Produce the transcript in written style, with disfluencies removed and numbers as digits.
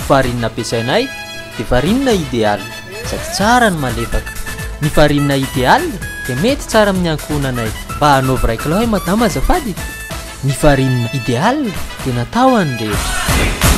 farinina ampiasainay dia farinina idealy sady tsara ny malefaka. Ny farinina idealy dia mety tsara amin'ny ankohonanay. Mba hanaovy 2 kilao madama azafady. Ny farinina idealy dia natao an'ny rehetra.